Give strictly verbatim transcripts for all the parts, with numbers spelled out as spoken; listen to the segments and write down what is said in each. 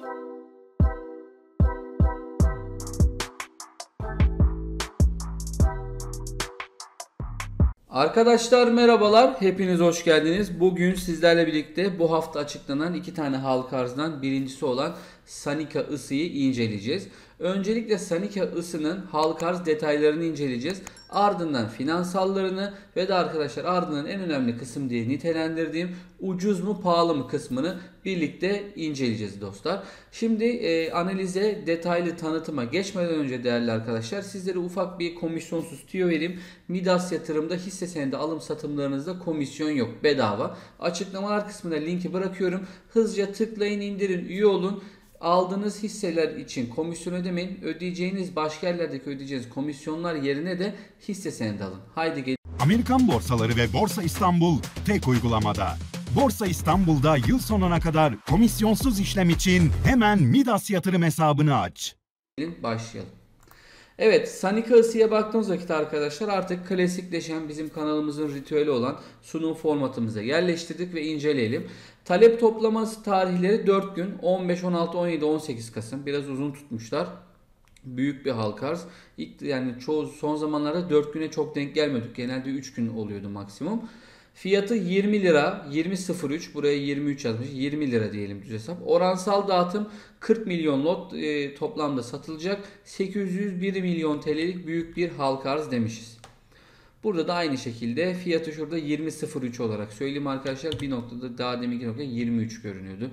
Arkadaşlar merhabalar, hepiniz hoş geldiniz. Bugün sizlerle birlikte bu hafta açıklanan iki tane halka arzdan birincisi olan Sanika ısıyı inceleyeceğiz. Öncelikle Sanika ısının halka arz detaylarını inceleyeceğiz. Ardından finansallarını ve de arkadaşlar ardından en önemli kısım diye nitelendirdiğim ucuz mu pahalı mı kısmını birlikte inceleyeceğiz dostlar. Şimdi e, analize, detaylı tanıtıma geçmeden önce değerli arkadaşlar sizlere ufak bir komisyonsuz tüyo vereyim. Midas yatırımda hisse senedi alım satımlarınızda komisyon yok, bedava. Açıklamalar kısmına linki bırakıyorum. Hızlıca tıklayın, indirin, üye olun. Aldığınız hisseler için komisyon ödemeyin. Ödeyeceğiniz başka yerlerdeki ödeyeceğiniz komisyonlar yerine de hisse senedi alın. Haydi gelin. Amerikan borsaları ve Borsa İstanbul tek uygulamada. Borsa İstanbul'da yıl sonuna kadar komisyonsuz işlem için hemen Midas yatırım hesabını aç. Başlayalım. Evet, Sanika ısıya baktığımız vakit arkadaşlar artık klasikleşen bizim kanalımızın ritüeli olan sunum formatımıza yerleştirdik ve inceleyelim. Talep toplaması tarihleri dört gün, on beş, on altı, on yedi, on sekiz Kasım, biraz uzun tutmuşlar. Büyük bir halka arz. İlk, yani çoğu son zamanlarda dört güne çok denk gelmiyorduk. Genelde üç gün oluyordu maksimum. Fiyatı yirmi lira, yirmi sıfır üç, buraya yirmi üç yazmış, yirmi lira diyelim düz hesap. Oransal dağıtım kırk milyon lot e, toplamda satılacak. sekiz yüz bir milyon T L'lik büyük bir halka arz demişiz. Burada da aynı şekilde fiyatı şurada yirmi sıfır üç olarak söyleyeyim arkadaşlar. Bir noktada daha deminki nokta yirmi üç görünüyordu.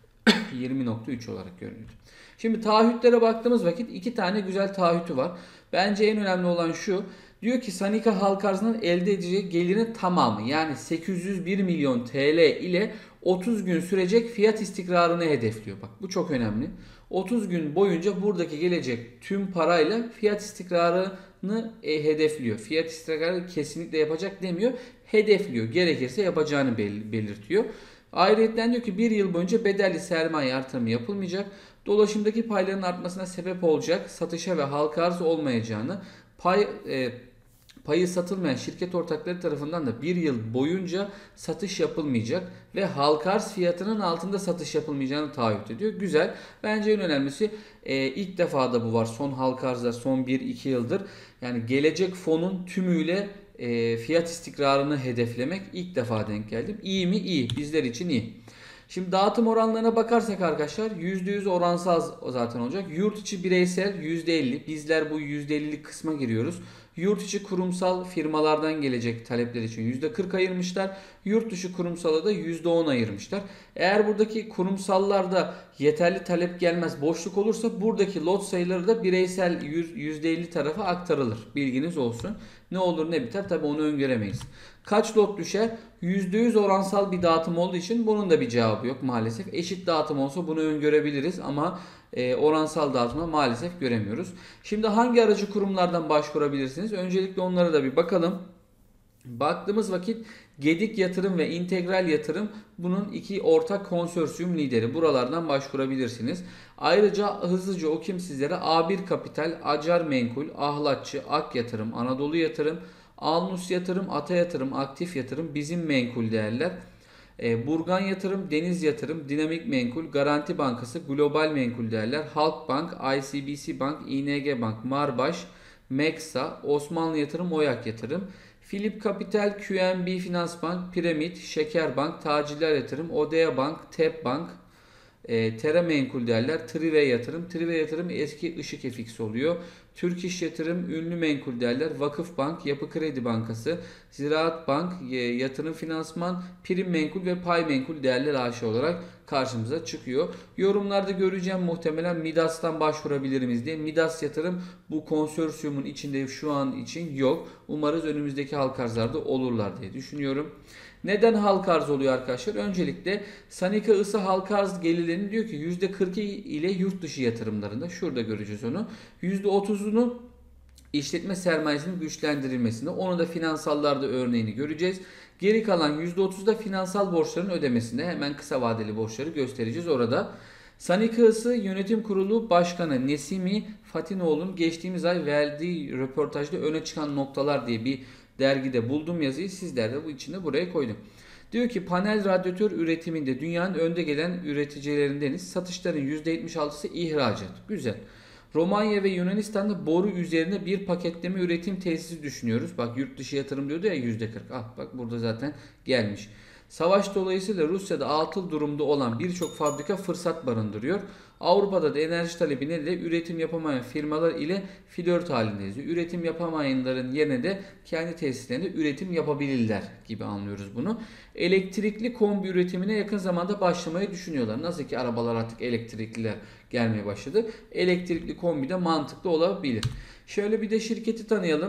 yirmi nokta üç olarak görünüyordu. Şimdi taahhütlere baktığımız vakit iki tane güzel taahhütü var. Bence en önemli olan şu. Diyor ki Sanika halka arzından elde edeceği gelirin tamamı yani sekiz yüz bir milyon T L ile otuz gün sürecek fiyat istikrarını hedefliyor. Bak bu çok önemli. otuz gün boyunca buradaki gelecek tüm parayla fiyat istikrarını e, hedefliyor. Fiyat istikrarı kesinlikle yapacak demiyor. Hedefliyor. Gerekirse yapacağını bel belirtiyor. Ayrıca diyor ki bir yıl boyunca bedelli sermaye artırımı yapılmayacak. Dolaşımdaki payların artmasına sebep olacak satışa ve halka arz olmayacağını, pay e, payı satılmayan şirket ortakları tarafından da bir yıl boyunca satış yapılmayacak ve halka arz fiyatının altında satış yapılmayacağını taahhüt ediyor. Güzel. Bence en önemlisi e, ilk defa da bu var. Son halka arzlar son bir iki yıldır. Yani gelecek fonun tümüyle e, fiyat istikrarını hedeflemek ilk defa denk geldim. İyi mi? İyi. Bizler için iyi. Şimdi dağıtım oranlarına bakarsak arkadaşlar yüzde yüz oransal zaten olacak. Yurt içi bireysel yüzde elli. Bizler bu yüzde ellilik kısma giriyoruz. Yurt içi kurumsal firmalardan gelecek talepler için yüzde kırk ayırmışlar. Yurt dışı kurumsala da yüzde on ayırmışlar. Eğer buradaki kurumsallarda yeterli talep gelmez, boşluk olursa buradaki lot sayıları da bireysel yüzde elli tarafa aktarılır. Bilginiz olsun. Ne olur ne biter tabi onu öngöremeyiz. Kaç lot düşer? yüzde yüz oransal bir dağıtım olduğu için bunun da bir cevabı yok maalesef. Eşit dağıtım olsa bunu öngörebiliriz ama e, oransal dağıtımda maalesef göremiyoruz. Şimdi hangi aracı kurumlardan başvurabilirsiniz? Öncelikle onlara da bir bakalım. Baktığımız vakit Gedik Yatırım ve İntegral Yatırım bunun iki ortak konsorsiyum lideri. Buralardan başvurabilirsiniz. Ayrıca hızlıca okuyayım sizlere. A bir Kapital, Acar Menkul, Ahlatçı, Ak Yatırım, Anadolu Yatırım, Alnus Yatırım, Ata Yatırım, Aktif Yatırım, Bizim Menkul Değerler, e, Burgan Yatırım, Deniz Yatırım, Dinamik Menkul, Garanti Bankası, Global Menkul Değerler, Halkbank, I C B C Bank, İ N G Bank, Marbaş, Meksa, Osmanlı Yatırım, Oyak Yatırım, Philip Capital, Q N B Finans Bank, Piramit, Şekerbank, Tacirler Yatırım, Odea Bank, T E P Bank, E, Tera Menkul Değerler, Trive Yatırım. Trive Yatırım eski Işık F X oluyor. Türk İş Yatırım, Ünlü Menkul Değerler, Vakıf Bank, Yapı Kredi Bankası, Ziraat Bank, e, Yatırım Finansman, Prim Menkul ve Pay Menkul Değerler A Ş olarak karşımıza çıkıyor. Yorumlarda göreceğim muhtemelen Midas'tan başvurabilir miyiz diye. Midas Yatırım bu konsorsiyumun içinde şu an için yok. Umarız önümüzdeki halka arzlarda olurlar diye düşünüyorum. Neden halka arz oluyor arkadaşlar? Öncelikle Sanika ısı halka arz gelirlerinin diyor ki yüzde kırkı ile yurt dışı yatırımlarında. Şurada göreceğiz onu. yüzde otuzunu işletme sermayesinin güçlendirilmesinde. Onu da finansallarda örneğini göreceğiz. Geri kalan yüzde otuz da finansal borçların ödemesinde. Hemen kısa vadeli borçları göstereceğiz orada. Sanika Isı Yönetim Kurulu Başkanı Nesimi Fatinoğlu'nun geçtiğimiz ay verdiği röportajda öne çıkan noktalar diye bir dergide buldum yazıyı. Sizler de bu içinde buraya koydum. Diyor ki panel radyatör üretiminde dünyanın önde gelen üreticilerindeniz. Satışların yüzde yetmiş altısı ihracat. Güzel. Romanya ve Yunanistan'da boru üzerine bir paketleme üretim tesisi düşünüyoruz. Bak yurt dışı yatırım diyordu ya yüzde kırk. Ah bak burada zaten gelmiş. Savaş dolayısıyla Rusya'da atıl durumda olan birçok fabrika fırsat barındırıyor. Avrupa'da da enerji talebi nedeniyle üretim yapamayan firmalar ile flört halindeyiz. Üretim yapamayanların yerine de kendi tesislerinde üretim yapabilirler gibi anlıyoruz bunu. Elektrikli kombi üretimine yakın zamanda başlamayı düşünüyorlar. Nasıl ki arabalar artık elektrikliler gelmeye başladı. Elektrikli kombi de mantıklı olabilir. Şöyle bir de şirketi tanıyalım.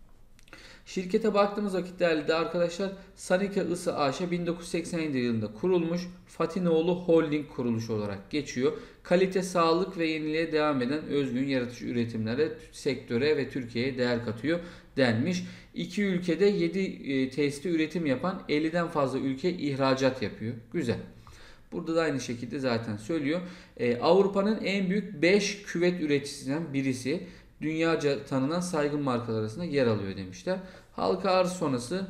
Şirkete baktığımız vakit değerli arkadaşlar Sanika Isı A Ş bin dokuz yüz seksen yedi yılında kurulmuş Fatinoğlu Holding kuruluşu olarak geçiyor. Kalite, sağlık ve yeniliğe devam eden özgün yaratıcı üretimlere, sektöre ve Türkiye'ye değer katıyor denmiş. İki ülkede yedi e, tesiste üretim yapan elliden fazla ülke ihracat yapıyor. Güzel. Burada da aynı şekilde zaten söylüyor. E, Avrupa'nın en büyük beş küvet üreticisinden birisi. Dünyaca tanınan saygın markalar arasında yer alıyor demişler. Halka arz sonrası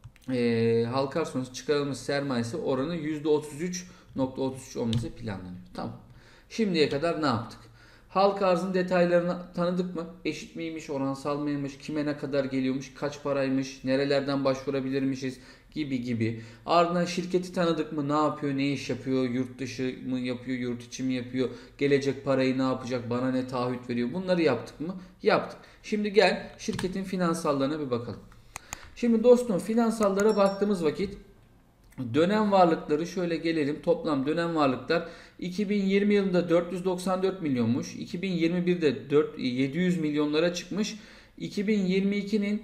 e, halka arz sonrası çıkarılmış sermayesi oranı yüzde otuz üç nokta otuz üç olması planlanıyor. Tamam. Şimdiye kadar ne yaptık? Halka arzın detaylarını tanıdık mı? Eşit miymiş, oransal mıymış, kime ne kadar geliyormuş, kaç paraymış, nerelerden başvurabilirmişiz gibi gibi. Ardından şirketi tanıdık mı? Ne yapıyor, ne iş yapıyor, yurt dışı mı yapıyor, yurt içi mi yapıyor, gelecek parayı ne yapacak, bana ne taahhüt veriyor. Bunları yaptık mı? Yaptık. Şimdi gel şirketin finansallarına bir bakalım. Şimdi dostum finansallara baktığımız vakit dönem varlıkları şöyle gelelim. Toplam dönem varlıklar iki bin yirmi yılında dört yüz doksan dört milyonmuş. iki bin yirmi birde yedi yüz milyonlara çıkmış. iki bin yirmi ikinin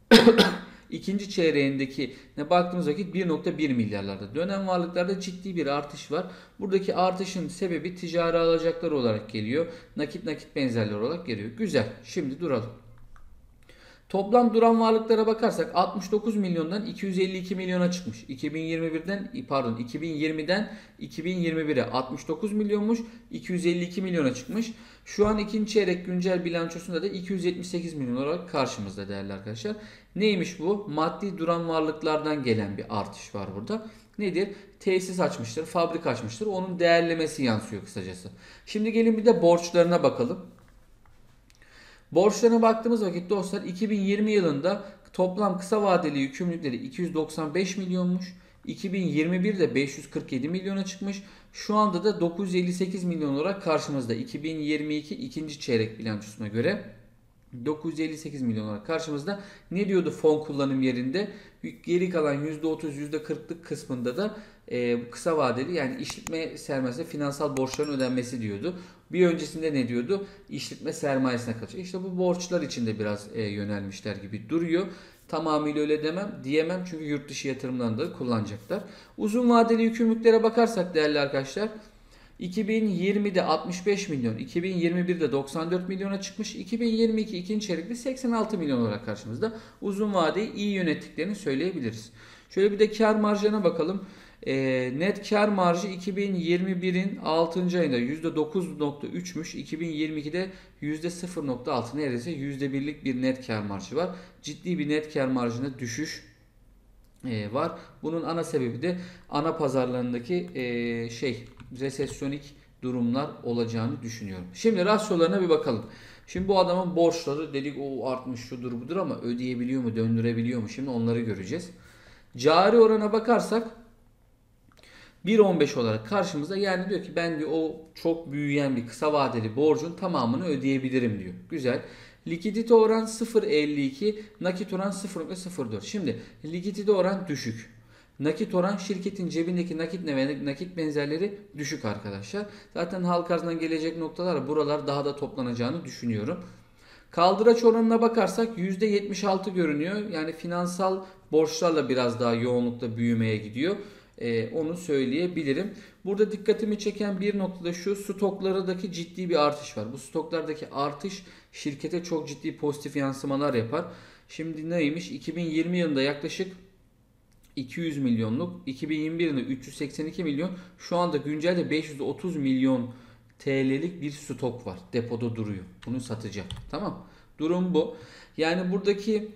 ikinci çeyreğindeki ne baktığımız vakit bir nokta bir milyarlarda. Dönem varlıklarda ciddi bir artış var. Buradaki artışın sebebi ticari alacaklar olarak geliyor. Nakit nakit benzerleri olarak geliyor. Güzel. Şimdi duralım. Toplam duran varlıklara bakarsak altmış dokuz milyondan iki yüz elli iki milyona çıkmış. iki bin yirmi birden pardon iki bin yirmiden iki bin yirmi bire altmış dokuz milyonmuş. iki yüz elli iki milyona çıkmış. Şu an ikinci çeyrek güncel bilançosunda da iki yüz yetmiş sekiz milyon olarak karşımızda değerli arkadaşlar. Neymiş bu? Maddi duran varlıklardan gelen bir artış var burada. Nedir? Tesis açmıştır, fabrika açmıştır. Onun değerlemesi yansıyor kısacası. Şimdi gelin bir de borçlarına bakalım. Borçlarına baktığımız vakit dostlar iki bin yirmi yılında toplam kısa vadeli yükümlülükleri iki yüz doksan beş milyonmuş. iki bin yirmi birde beş yüz kırk yedi milyona çıkmış. Şu anda da dokuz yüz elli sekiz milyon olarak karşımızda. iki bin yirmi iki ikinci çeyrek bilançosuna göre dokuz yüz elli sekiz milyon olarak karşımızda. Ne diyordu fon kullanım yerinde? Geri kalan yüzde otuz yüzde kırklık kısmında da e, kısa vadeli yani işletme sermayesi finansal borçların ödenmesi diyordu. Bir öncesinde ne diyordu? İşletme sermayesine katacak. İşte bu borçlar içinde biraz e, yönelmişler gibi duruyor. Tamamıyla öyle demem, diyemem çünkü yurt dışı yatırımlarını da kullanacaklar. Uzun vadeli yükümlülüklere bakarsak değerli arkadaşlar iki bin yirmide altmış beş milyon, iki bin yirmi birde doksan dört milyona çıkmış, iki bin yirmi iki ikinci çeyrekte seksen altı milyon olarak karşımızda. Uzun vadeyi iyi yönettiklerini söyleyebiliriz. Şöyle bir de kar marjına bakalım. E, net kar marjı iki bin yirmi birin altıncı ayında yüzde dokuz nokta üçmüş. iki bin yirmi ikide yüzde sıfır nokta altı neredeyse yüzde birlik bir net kar marjı var. Ciddi bir net kar marjına düşüş e, var. Bunun ana sebebi de ana pazarlarındaki e, şey resesyonik durumlar olacağını düşünüyorum. Şimdi rasyolarına bir bakalım. Şimdi bu adamın borçları dedik o artmış şudur budur ama ödeyebiliyor mu, döndürebiliyor mu? Şimdi onları göreceğiz. Cari orana bakarsak bir virgül on beş olarak karşımızda yani diyor ki ben diyor o çok büyüyen bir kısa vadeli borcun tamamını ödeyebilirim diyor. Güzel. Likidite oran sıfır virgül elli iki, nakit oran sıfır virgül sıfır dört. Şimdi likidite oran düşük. Nakit oran şirketin cebindeki nakit ne ve nakit benzerleri düşük arkadaşlar. Zaten halka arzından gelecek noktalar buralar daha da toplanacağını düşünüyorum. Kaldıraç oranına bakarsak yüzde yetmiş altı görünüyor. Yani finansal borçlarla biraz daha yoğunlukla büyümeye gidiyor. Ee, onu söyleyebilirim. Burada dikkatimi çeken bir noktada şu stoklardaki ciddi bir artış var. Bu stoklardaki artış şirkete çok ciddi pozitif yansımalar yapar. Şimdi neymiş? iki bin yirmi yılında yaklaşık iki yüz milyonluk, iki bin yirmi birinde üç yüz seksen iki milyon, şu anda güncelde beş yüz otuz milyon T L'lik bir stok var. Depoda duruyor. Bunu satacak. Tamam. Durum bu. Yani buradaki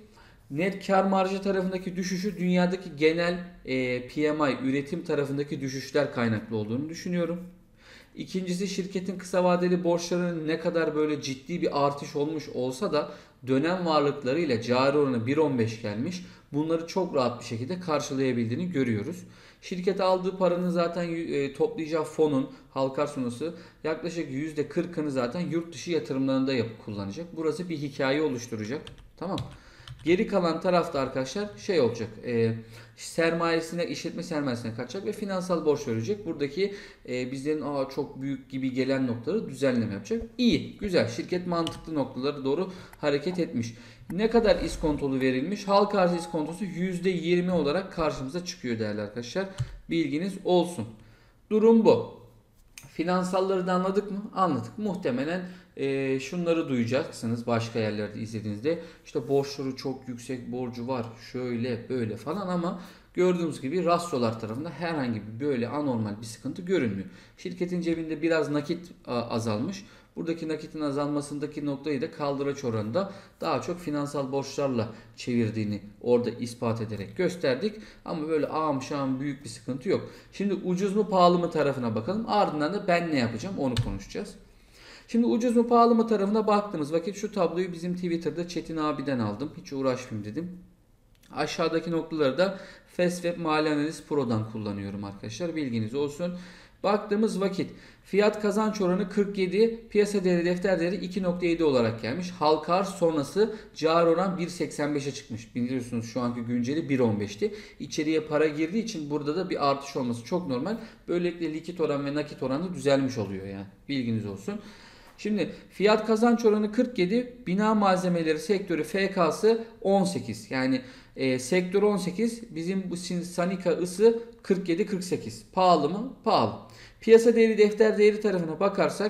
Net kar marjı tarafındaki düşüşü dünyadaki genel e, P M I üretim tarafındaki düşüşler kaynaklı olduğunu düşünüyorum. İkincisi, şirketin kısa vadeli borçlarının ne kadar böyle ciddi bir artış olmuş olsa da dönem varlıklarıyla cari oranı bir nokta on beş gelmiş. Bunları çok rahat bir şekilde karşılayabildiğini görüyoruz. Şirket aldığı paranın zaten e, toplayacağı fonun halka sonrası yaklaşık yüzde kırkını zaten yurt dışı yatırımlarında yapıp kullanacak. Burası bir hikaye oluşturacak. Tamam. Geri kalan tarafta arkadaşlar şey olacak. E, sermayesine, işletme sermayesine kaçacak ve finansal borç ödeyecek. Buradaki e, bizlerin Aa, çok büyük gibi gelen noktaları düzenleme yapacak. İyi, güzel. Şirket mantıklı noktalara doğru hareket etmiş. Ne kadar iskontolu verilmiş? Halka arz iskontosu yüzde yirmi olarak karşımıza çıkıyor değerli arkadaşlar. Bilginiz olsun. Durum bu. Finansalları da anladık mı? Anladık. Muhtemelen e, şunları duyacaksınız başka yerlerde izlediğinizde. İşte borçları çok yüksek, borcu var, şöyle böyle falan, ama gördüğümüz gibi rasyolar tarafında herhangi bir böyle anormal bir sıkıntı görünmüyor. Şirketin cebinde biraz nakit azalmış. Buradaki nakitin azalmasındaki noktayı da kaldıraç oranında daha çok finansal borçlarla çevirdiğini orada ispat ederek gösterdik. Ama böyle ağam şam büyük bir sıkıntı yok. Şimdi ucuz mu pahalı mı tarafına bakalım. Ardından da ben ne yapacağım onu konuşacağız. Şimdi ucuz mu pahalı mı tarafına baktığımız vakit şu tabloyu bizim Twitter'da Çetin abiden aldım. Hiç uğraşmayayım dedim. Aşağıdaki noktaları da Fastweb Mali Analiz Pro'dan kullanıyorum arkadaşlar. Bilginiz olsun. Baktığımız vakit fiyat kazanç oranı kırk yedi, piyasa değeri defter değeri iki nokta yedi olarak gelmiş. Halka arz sonrası cari oran bir nokta seksen beşe çıkmış. Biliyorsunuz şu anki günceli bir nokta on beşti. İçeriye para girdiği için burada da bir artış olması çok normal. Böylelikle likit oran ve nakit oranı düzelmiş oluyor yani. Bilginiz olsun. Şimdi fiyat kazanç oranı kırk yedi, bina malzemeleri sektörü F K'sı on sekiz. Yani e, sektör on sekiz, bizim bu Sanika ısı kırk yedi kırk sekiz. Pahalı mı? Pahalı. Piyasa değeri defter değeri tarafına bakarsak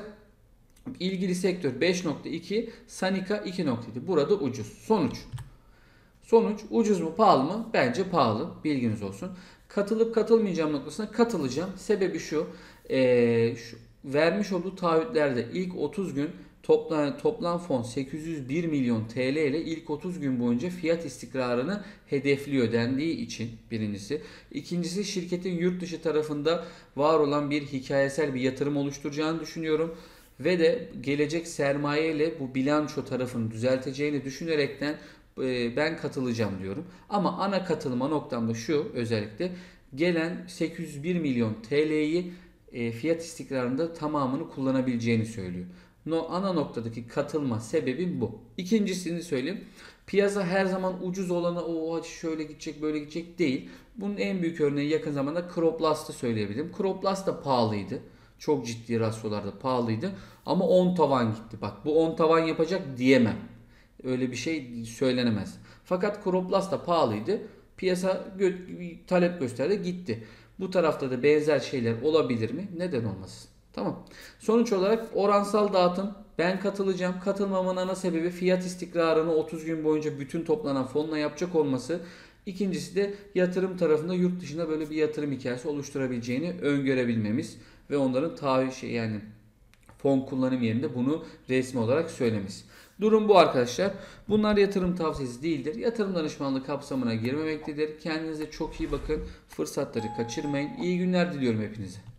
ilgili sektör beş nokta iki, Sanika iki nokta yedi. Burada ucuz. Sonuç. Sonuç ucuz mu pahalı mı? Bence pahalı. Bilginiz olsun. Katılıp katılmayacağım noktasına katılacağım. Sebebi şu. Ee, şu vermiş olduğu taahhütlerde ilk otuz gün toplam, toplam fon sekiz yüz bir milyon T L ile ilk otuz gün boyunca fiyat istikrarını hedefliyor dendiği için birincisi. İkincisi, şirketin yurt dışı tarafında var olan bir hikayesel bir yatırım oluşturacağını düşünüyorum. Ve de gelecek sermaye ile bu bilanço tarafını düzelteceğini düşünerekten ben katılacağım diyorum. Ama ana katılma noktamda şu, özellikle gelen sekiz yüz bir milyon T L'yi fiyat istikrarında tamamını kullanabileceğini söylüyor. No, ana noktadaki katılma sebebim bu. İkincisini söyleyeyim. Piyasa her zaman ucuz olana o şöyle gidecek böyle gidecek değil. Bunun en büyük örneği yakın zamanda Croplast'ı söyleyebilirim. Croplast da pahalıydı. Çok ciddi rasyolarda pahalıydı. Ama on tavan gitti. Bak bu on tavan yapacak diyemem. Öyle bir şey söylenemez. Fakat Croplast da pahalıydı. Piyasa gö- talep gösterdi, gitti. Bu tarafta da benzer şeyler olabilir mi? Neden olmasın? Tamam. Sonuç olarak oransal dağıtım, ben katılacağım. Katılmamın ana sebebi fiyat istikrarını otuz gün boyunca bütün toplanan fonla yapacak olması. İkincisi de yatırım tarafında yurt dışında böyle bir yatırım hikayesi oluşturabileceğini öngörebilmemiz ve onların taahhüt şey yani fon kullanım yerinde bunu resmi olarak söylemesi. Durum bu arkadaşlar. Bunlar yatırım tavsiyesi değildir. Yatırım danışmanlığı kapsamına girmemektedir. Kendinize çok iyi bakın. Fırsatları kaçırmayın. İyi günler diliyorum hepinize.